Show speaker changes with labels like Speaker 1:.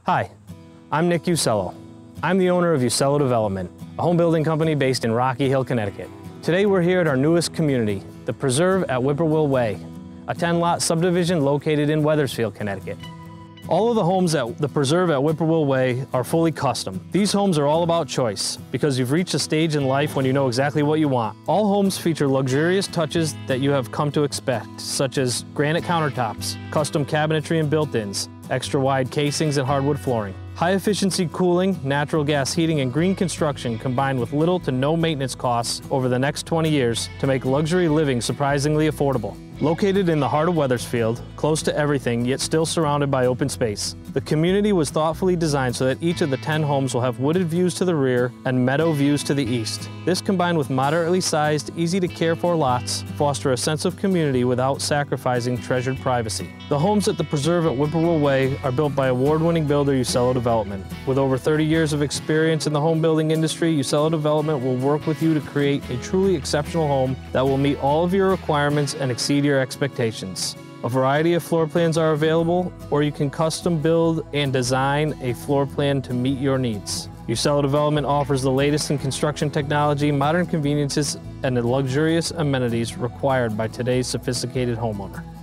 Speaker 1: Hi, I'm Nick Usello. I'm the owner of Usello Development, a home building company based in Rocky Hill, Connecticut. Today we're here at our newest community, The Preserve at Whippoorwill Way, a 10-lot subdivision located in Wethersfield, Connecticut. All of the homes at The Preserve at Whippoorwill Way are fully custom. These homes are all about choice because you've reached a stage in life when you know exactly what you want. All homes feature luxurious touches that you have come to expect, such as granite countertops, custom cabinetry and built-ins, extra wide casings and hardwood flooring. High efficiency cooling, natural gas heating, and green construction combined with little to no maintenance costs over the next 20 years to make luxury living surprisingly affordable. Located in the heart of Wethersfield, close to everything yet still surrounded by open space, the community was thoughtfully designed so that each of the 10 homes will have wooded views to the rear and meadow views to the east. This combined with moderately sized, easy to care for lots foster a sense of community without sacrificing treasured privacy. The homes at The Preserve at Whippoorwill Way are built by award-winning builder Usello Development. With over 30 years of experience in the home building industry, Usello Development will work with you to create a truly exceptional home that will meet all of your requirements and exceed your expectations. A variety of floor plans are available, or you can custom build and design a floor plan to meet your needs. Usello Development offers the latest in construction technology, modern conveniences, and the luxurious amenities required by today's sophisticated homeowner.